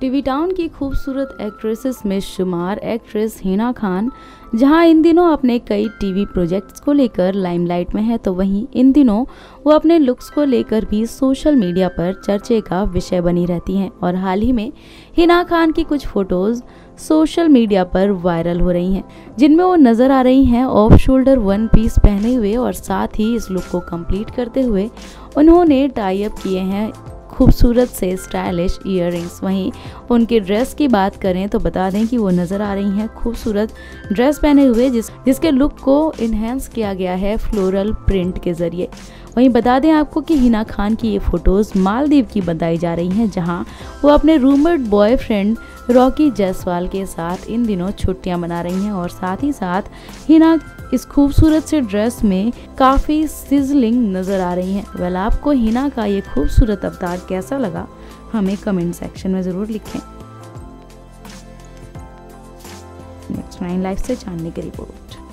TV town की खूबसूरत actresses में शुमार एक्ट्रेस हिना खान जहां इन दिनों अपने कई टीवी प्रोजेक्ट्स को लेकर लाइमलाइट में है, तो वहीं इन दिनों वो अपने लुक्स को लेकर भी सोशल मीडिया पर चर्चे का विषय बनी रहती हैं। और हाल ही में हिना खान की कुछ फोटोज सोशल मीडिया पर वायरल हो रही हैं, जिनमें वो नजर आ रही हैं ऑफ शोल्डर वन पीस पहने हुए, और साथ ही इस लुक को कंप्लीट करते हुए उन्होंने टाई अप किए हैं खूबसूरत से स्टाइलिश ईयररिंग्स। वहीं उनकी ड्रेस की बात करें तो बता दें कि वो नज़र आ रही हैं खूबसूरत ड्रेस पहने हुए, जिसके लुक को इन्हेंस किया गया है फ्लोरल प्रिंट के जरिए। वहीं बता दें आपको कि हिना खान की ये फोटोज़ मालदीव की बताई जा रही हैं, जहां वो अपने रूमर्ड बॉयफ्रेंड रॉकी जायसवाल के साथ इन दिनों छुट्टियां मना रही हैं। और साथ ही साथ हिना इस खूबसूरत से ड्रेस में काफ़ी सिजलिंग नज़र आ रही हैं। वेल, आपको हिना का ये खूबसूरत अवतार कैसा लगा हमें कमेंट सेक्शन में ज़रूर लिखें। नेक्स्ट 9 लाइफ से जानने की रिपोर्ट।